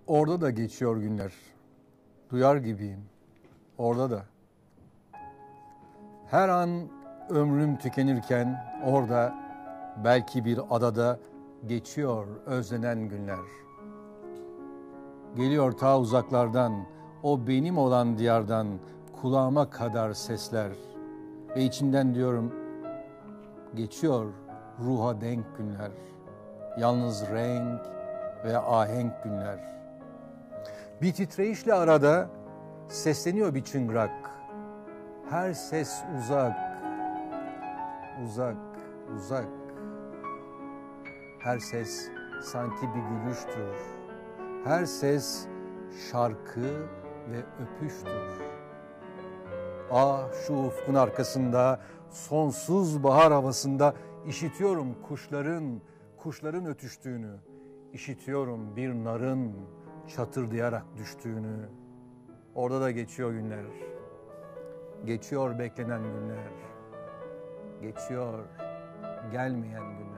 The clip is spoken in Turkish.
Orada da geçiyor günler. Duyar gibiyim. Orada da. Her an ömrüm tükenirken orada belki bir adada geçiyor özlenen günler. Geliyor ta uzaklardan, o benim olan diyardan kulağıma kadar sesler. Ve içimden diyorum, geçiyor ruha denk günler. Yalnız renk ve ahenk günler. Bir titreyişle arada sesleniyor bir çıngırak. Her ses uzak, uzak, uzak. Her ses sanki bir gülüştür. Her ses şarkı ve öpüştür. Ah şu ufkun arkasında, sonsuz bahar havasında işitiyorum kuşların ötüştüğünü. İşitiyorum bir narın çatırdayarak düştüğünü. Orada da geçiyor günler. Geçiyor beklenen günler. Geçiyor gelmeyen günler.